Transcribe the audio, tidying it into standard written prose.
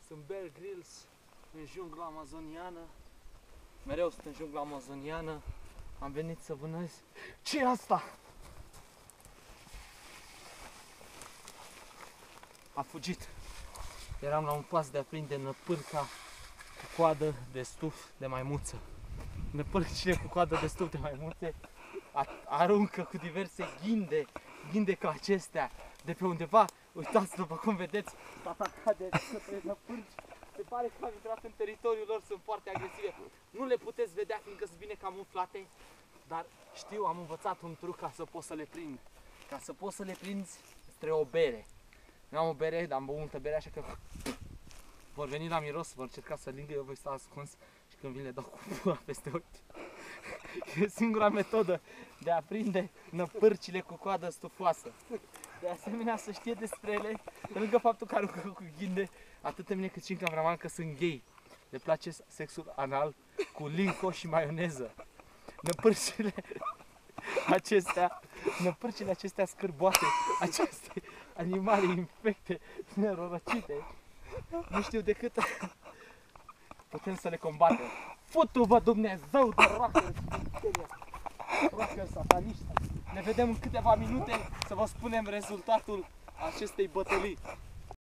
Sunt Bear Grylls în jungla amazoniană. Mereu sunt în jungla amazoniană. Am venit să vânez. Ce e asta? A fugit. Eram la un pas de a prinde năpârca cu coadă de stuf de maimuță. Năpârcile cu coadă de stuf de maimuțe aruncă cu diverse ghinde ca acestea de pe undeva. Uitați, după cum vedeți, tata cade către năpârci. Se pare că am intrat în teritoriul lor, sunt foarte agresive. Nu le puteți vedea fiindcă sunt bine camuflate, dar știu, am învățat un truc ca să pot să le prind. Ca să poți să le prinzi, îți trebuie o bere. Nu am o bere, dar am băut multă bere, așa că vor veni la miros, vor încerca să lingă, eu voi sta ascuns și când vin le dau cu pula peste ochi. E singura metodă de a prinde năpârcile cu coadă stufoasă. De asemenea, să știe despre ele, pe lângă faptul că aruncă cu ghinde, atât mine cât și în cameraman, că sunt gay. Le place sexul anal cu linco și maioneză. Năpârcile acestea scârboase, aceste animale infecte, nerorocite, nu știu decât putem să le combatem. Futu-vă Dumnezeu de rocker, rocker sataniști! Ne vedem în câteva minute să vă spunem rezultatul acestei bătălii.